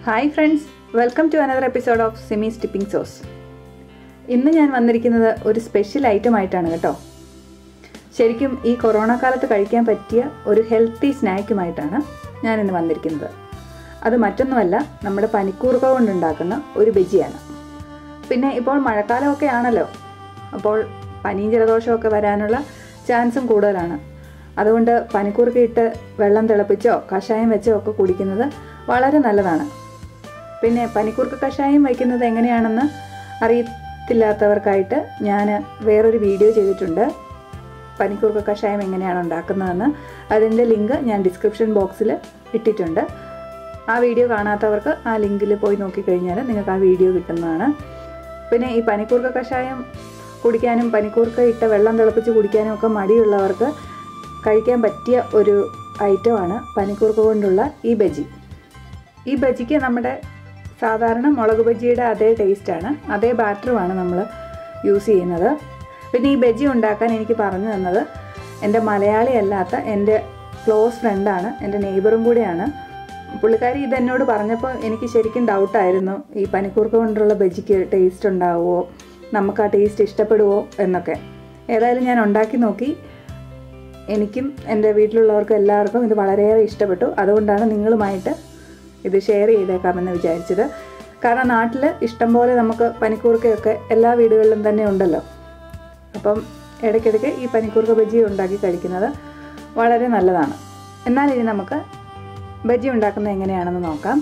Hi friends, welcome to another episode of Simi's tipping sauce. ഇന്ന് ഞാൻ വന്നിരിക്കുന്നത് ഒരു സ്പെഷ്യൽ ഐറ്റം ആയിട്ടാണ് കേട്ടോ. ശരിക്കും ഈ കൊറോണ കാലത്ത് കഴിക്കാൻ പറ്റിയ ഒരു ഹെൽത്തി സ്നാക്കുമായിട്ടാണ് ഞാനിന്ന് വന്നിരിക്കുന്നത്. അത് മറ്റൊന്നുമല്ല, നമ്മുടെ പനിക്കൂർക്ക കൊണ്ടുണ്ടാക്കുന്ന ഒരു ബജിയാണ്. പിന്നെ ഇപ്പോൾ മഴക്കാലമൊക്കെ ആണല്ലോ, അപ്പോൾ പനിയും ജലദോഷമൊക്കെ വരാനുള്ള ചാൻസും കൂടുതലാണ്. അതുകൊണ്ട് പനിക്കൂർക്ക ഇട്ട് വെള്ളം തിളപ്പിച്ചോ കഷായം വെച്ചോ ഒക്കെ കുടിക്കുന്നത് വളരെ നല്ലതാണ്. പിന്നെ പനിക്കൂർക്ക കഷായം വയ്ക്കുന്നത് എങ്ങനെയാണെന്ന് അറിയത്തില്ലാത്തവർക്കായിട്ട് ഞാൻ വേറൊരു വീഡിയോ ചെയ്തിട്ടുണ്ട്. പനിക്കൂർക്ക കഷായം എങ്ങനെയാണ് ഉണ്ടാക്കുന്നതെന്ന് അതിൻ്റെ ലിങ്ക് ഞാൻ ഡിസ്ക്രിപ്ഷൻ ബോക്സിൽ ഇട്ടിട്ടുണ്ട്. ആ വീഡിയോ കാണാത്തവർക്ക് ആ ലിങ്കിൽ പോയി നോക്കിക്കഴിഞ്ഞാൽ നിങ്ങൾക്ക് ആ വീഡിയോ കിട്ടുന്നതാണ്. പിന്നെ ഈ പനിക്കൂർക്ക കഷായം കുടിക്കാനും പനിക്കൂർക്ക ഇട്ട വെള്ളം തിളപ്പിച്ച് കുടിക്കാനും ഒക്കെ മടിയുള്ളവർക്ക് കഴിക്കാൻ പറ്റിയ ഒരു ഐറ്റമാണ് പനിക്കൂർക്ക കൊണ്ടുള്ള ഈ ബജി. ഈ ബജിക്ക് നമ്മുടെ സാധാരണ മുളക് ബജിയുടെ അതേ ടേസ്റ്റാണ്, അതേ ബാറ്ററുമാണ് നമ്മൾ യൂസ് ചെയ്യുന്നത്. പിന്നെ ഈ ബജി ഉണ്ടാക്കാൻ എനിക്ക് പറഞ്ഞു തന്നത് എൻ്റെ മലയാളി അല്ലാത്ത എൻ്റെ ക്ലോസ് ഫ്രണ്ടാണ്, എൻ്റെ നെയ്ബറും കൂടെയാണ്. പുള്ളിക്കാരി ഇതെന്നോട് പറഞ്ഞപ്പോൾ എനിക്ക് ശരിക്കും ഡൗട്ടായിരുന്നു, ഈ പനിക്കൂർക്ക കൊണ്ടുള്ള ബജിക്ക് ടേസ്റ്റ് ഉണ്ടാവുമോ, നമുക്ക് ആ ടേസ്റ്റ് ഇഷ്ടപ്പെടുമോ എന്നൊക്കെ. ഏതായാലും ഞാൻ ഉണ്ടാക്കി നോക്കി. എനിക്കും എൻ്റെ വീട്ടിലുള്ളവർക്കും എല്ലാവർക്കും ഇത് വളരെയേറെ ഇഷ്ടപ്പെട്ടു. അതുകൊണ്ടാണ് നിങ്ങളുമായിട്ട് ഇത് ഷെയർ ചെയ്തേക്കാമെന്ന് വിചാരിച്ചത്. കാരണം നാട്ടിൽ ഇഷ്ടംപോലെ നമുക്ക് പനിക്കൂർക്കയൊക്കെ എല്ലാ വീടുകളിലും തന്നെ ഉണ്ടല്ലോ. അപ്പം ഇടയ്ക്കിടയ്ക്ക് ഈ പനിക്കൂർക്ക ബജി ഉണ്ടാക്കി കഴിക്കുന്നത് വളരെ നല്ലതാണ്. എന്നാൽ ഇനി നമുക്ക് ബജി ഉണ്ടാക്കുന്നത് എങ്ങനെയാണെന്ന് നോക്കാം.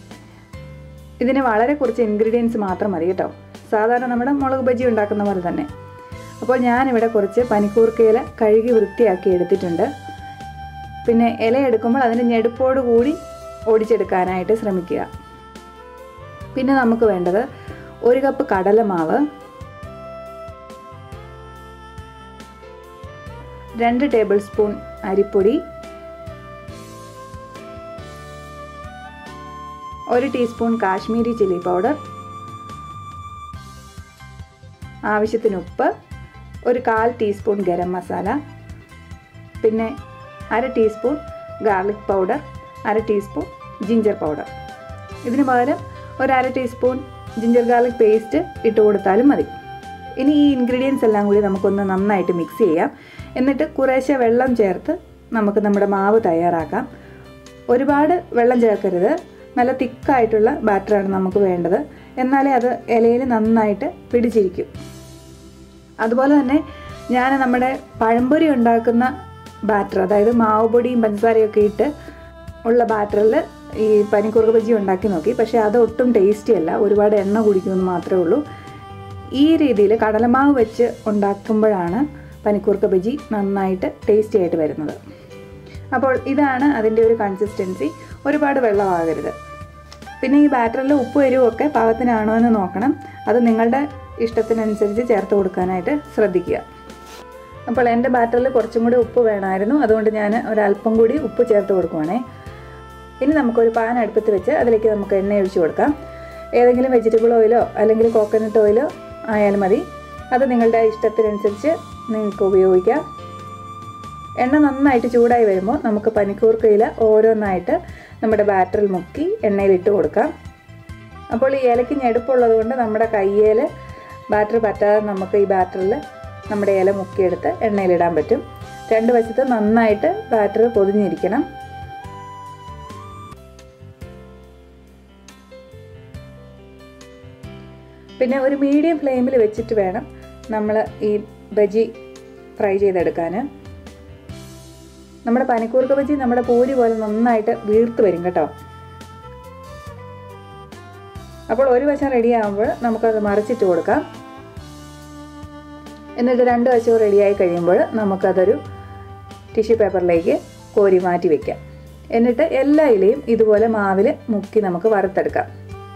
ഇതിന് വളരെ കുറച്ച് ഇൻഗ്രീഡിയൻസ് മാത്രം മതി കേട്ടോ, സാധാരണ നമ്മുടെ മുളക് ബജി ഉണ്ടാക്കുന്ന പോലെ തന്നെ. അപ്പോൾ ഞാനിവിടെ കുറച്ച് പനിക്കൂർക്കയില കഴുകി വൃത്തിയാക്കി എടുത്തിട്ടുണ്ട്. പിന്നെ ഇല എടുക്കുമ്പോൾ അതിൻ്റെ ഞെടുപ്പോട് കൂടി ഓടിച്ചെടുക്കാനായിട്ട് ശ്രമിക്കുക. പിന്നെ നമുക്ക് വേണ്ടത് 1 കപ്പ് കടലമാവ്, 2 ടേബിൾ സ്പൂൺ അരിപ്പൊടി, 1 ടീസ്പൂൺ കാശ്മീരി ചില്ലി പൗഡർ, ആവശ്യത്തിന് ഉപ്പ്, 1/4 ടീസ്പൂൺ ഗരം മസാല, പിന്നെ 1/2 teaspoon garlic powder, 1/2 teaspoon ginger powder. ഇതിന് പകരം 1/2 ടീസ്പൂൺ ജിഞ്ചർ ഗാർലിക് പേസ്റ്റ് ഇട്ട് കൊടുത്താലും മതി. ഇനി ഈ ഇൻഗ്രീഡിയൻസ് എല്ലാം കൂടി നമുക്കൊന്ന് നന്നായിട്ട് മിക്സ് ചെയ്യാം. എന്നിട്ട് കുറേശ്ശെ വെള്ളം ചേർത്ത് നമുക്ക് നമ്മുടെ മാവ് തയ്യാറാക്കാം. ഒരുപാട് വെള്ളം ചേർക്കരുത്, നല്ല തിക്കായിട്ടുള്ള ബാറ്ററാണ് നമുക്ക് വേണ്ടത്. എന്നാലേ അത് ഇലയിൽ നന്നായിട്ട് പിടിച്ചിരിക്കും. അതുപോലെ തന്നെ ഞാൻ നമ്മുടെ പഴംപൊരി ഉണ്ടാക്കുന്ന ബാറ്റർ, അതായത് മാവ് പൊടിയും പഞ്ചസാരയൊക്കെ ഇട്ട് ഉള്ള ബാറ്ററിൽ ഈ പനിക്കൂർക്ക ബജി ഉണ്ടാക്കി നോക്കി. പക്ഷേ അത് ഒട്ടും ടേസ്റ്റി അല്ല, ഒരുപാട് എണ്ണ കുടിക്കുമെന്ന് മാത്രമേ ഉള്ളൂ. ഈ രീതിയിൽ കടലമാവ് വെച്ച് ഉണ്ടാക്കുമ്പോഴാണ് പനിക്കൂർക്ക ബജി നന്നായിട്ട് ടേസ്റ്റി ആയിട്ട് വരുന്നത്. അപ്പോൾ ഇതാണ് അതിൻ്റെ ഒരു കൺസിസ്റ്റൻസി, ഒരുപാട് വെള്ളമാകരുത്. പിന്നെ ഈ ബാറ്ററിൽ ഉപ്പ് എരിവൊക്കെ പാകത്തിനാണോ എന്ന് നോക്കണം. അത് നിങ്ങളുടെ ഇഷ്ടത്തിനനുസരിച്ച് ചേർത്ത് കൊടുക്കാനായിട്ട് ശ്രദ്ധിക്കുക. അപ്പോൾ എൻ്റെ ബാറ്ററിൽ കുറച്ചും കൂടി ഉപ്പ് വേണമായിരുന്നു, അതുകൊണ്ട് ഞാൻ ഒരല്പം കൂടി ഉപ്പ് ചേർത്ത് കൊടുക്കുവാണേ. ഇനി നമുക്കൊരു പാൻ അടുപ്പത്ത് വെച്ച് അതിലേക്ക് നമുക്ക് എണ്ണ ഒഴിച്ച് കൊടുക്കാം. ഏതെങ്കിലും വെജിറ്റബിൾ ഓയിലോ അല്ലെങ്കിൽ കോക്കനട്ട് ഓയിലോ ആയാലും മതി, അത് നിങ്ങളുടെ ഇഷ്ടത്തിനനുസരിച്ച് നിങ്ങൾക്ക് ഉപയോഗിക്കാം. എണ്ണ നന്നായിട്ട് ചൂടായി വരുമ്പോൾ നമുക്ക് പനിക്കൂർക്കയില ഓരോന്നായിട്ട് നമ്മുടെ ബാറ്ററിൽ മുക്കി എണ്ണയിലിട്ട് കൊടുക്കാം. അപ്പോൾ ഈ ഇലയ്ക്ക് ഞെടുപ്പുള്ളത് കൊണ്ട് നമ്മുടെ കയ്യിൽ ബാറ്റർ പറ്റാതെ നമുക്ക് ഈ ബാറ്ററിൽ നമ്മുടെ ഇല മുക്കിയെടുത്ത് എണ്ണയിലിടാൻ പറ്റും. 2 വശത്ത് നന്നായിട്ട് ബാറ്റർ പൊതിഞ്ഞിരിക്കണം. പിന്നെ ഒരു മീഡിയം ഫ്ലെയിമിൽ വെച്ചിട്ട് വേണം നമ്മൾ ഈ ബജി ഫ്രൈ ചെയ്തെടുക്കാൻ. നമ്മുടെ പനിക്കൂർക്ക ബജി നമ്മുടെ പൂരി പോലെ നന്നായിട്ട് വീർത്ത് വരും കേട്ടോ. അപ്പോൾ ഒരു വശം റെഡി ആകുമ്പോൾ നമുക്കത് മറിച്ചിട്ട് കൊടുക്കാം. എന്നിട്ട് 2 വശവും റെഡിയായി കഴിയുമ്പോൾ നമുക്കതൊരു ടിഷ്യൂ പേപ്പറിലേക്ക് കോരി മാറ്റി വയ്ക്കാം. എന്നിട്ട് എല്ലാ ഇലയും ഇതുപോലെ മാവിൽ മുക്കി നമുക്ക് വറുത്തെടുക്കാം.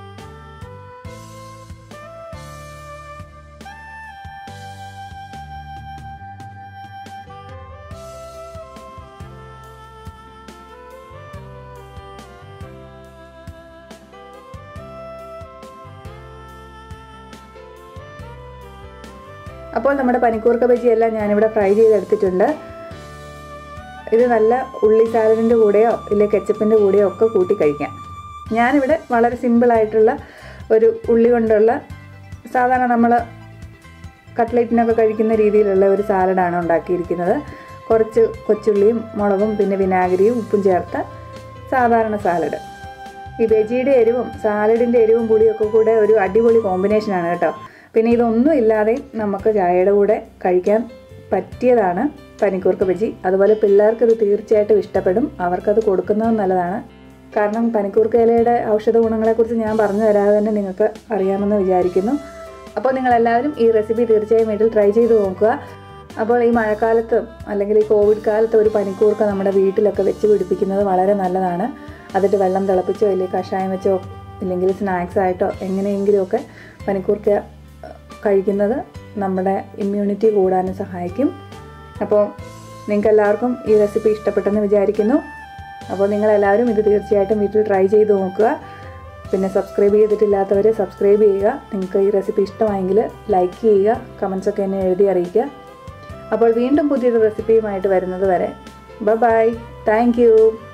അപ്പോൾ നമ്മുടെ പനിക്കൂർക്ക ബജി എല്ലാം ഞാനിവിടെ ഫ്രൈ ചെയ്തെടുത്തിട്ടുണ്ട്. ഇത് നല്ല ഉള്ളി സാലഡിൻ്റെ കൂടെയോ ഇല്ലെങ്കിൽ കെച്ചപ്പിൻ്റെ കൂടെയോ ഒക്കെ കൂട്ടി കഴിക്കാം. ഞാനിവിടെ വളരെ സിമ്പിളായിട്ടുള്ള ഒരു ഉള്ളി കൊണ്ടുള്ള സാധാരണ നമ്മൾ കട്ട്ലറ്റിനൊക്കെ കഴിക്കുന്ന രീതിയിലുള്ള ഒരു സാലഡാണ് ഉണ്ടാക്കിയിരിക്കുന്നത്. കുറച്ച് കൊച്ചുള്ളിയും മുളകും പിന്നെ വിനാഗിരിയും ഉപ്പും ചേർത്ത സാധാരണ സാലഡ്. ഈ വെജിയുടെ എരിവും സാലഡിൻ്റെ എരിവും പുളിയൊക്കെ കൂടെ ഒരു അടിപൊളി കോമ്പിനേഷനാണ് കേട്ടോ. പിന്നെ ഇതൊന്നും ഇല്ലാതെ നമുക്ക് ചായയുടെ കൂടെ കഴിക്കാൻ പറ്റിയതാണ് പനിക്കൂർക്ക ബജി. അതുപോലെ പിള്ളേർക്ക് ഇത് തീർച്ചയായിട്ടും ഇഷ്ടപ്പെടും, അവർക്കത് കൊടുക്കുന്നത് നല്ലതാണ്. കാരണം പനിക്കൂർക്ക ഇലയുടെ ഔഷധ ഗുണങ്ങളെക്കുറിച്ച് ഞാൻ പറഞ്ഞു തരാതെ തന്നെ നിങ്ങൾക്ക് അറിയാമെന്ന് വിചാരിക്കുന്നു. അപ്പോൾ നിങ്ങളെല്ലാവരും ഈ റെസിപ്പി തീർച്ചയായും വീട്ടിൽ ട്രൈ ചെയ്ത് നോക്കുക. അപ്പോൾ ഈ മഴക്കാലത്തും അല്ലെങ്കിൽ ഈ കോവിഡ് കാലത്ത് ഒരു പനിക്കൂർക്ക നമ്മുടെ വീട്ടിലൊക്കെ വെച്ച് പിടിപ്പിക്കുന്നത് വളരെ നല്ലതാണ്. അതിട്ട് വെള്ളം തിളപ്പിച്ചോ ഇല്ലെങ്കിൽ കഷായം വെച്ചോ ഇല്ലെങ്കിൽ സ്നാക്സ് ആയിട്ടോ എങ്ങനെയെങ്കിലുമൊക്കെ പനിക്കൂർക്ക കഴിക്കുന്നത് നമ്മുടെ ഇമ്മ്യൂണിറ്റി കൂടാനും സഹായിക്കും. അപ്പോൾ നിങ്ങൾക്ക് എല്ലാവർക്കും ഈ റെസിപ്പി ഇഷ്ടപ്പെട്ടെന്ന് വിചാരിക്കുന്നു. അപ്പോൾ നിങ്ങളെല്ലാവരും ഇത് തീർച്ചയായിട്ടും വീട്ടിൽ ട്രൈ ചെയ്ത് നോക്കുക. പിന്നെ സബ്സ്ക്രൈബ് ചെയ്തിട്ടില്ലാത്തവർ സബ്സ്ക്രൈബ് ചെയ്യുക. നിങ്ങൾക്ക് ഈ റെസിപ്പി ഇഷ്ടമായെങ്കിൽ ലൈക്ക് ചെയ്യുക, കമൻസൊക്കെ എന്നെ എഴുതി അറിയിക്കുക. അപ്പോൾ വീണ്ടും പുതിയൊരു റെസിപ്പിയുമായിട്ട് വരുന്നത് വരെ ബൈ. Thank you.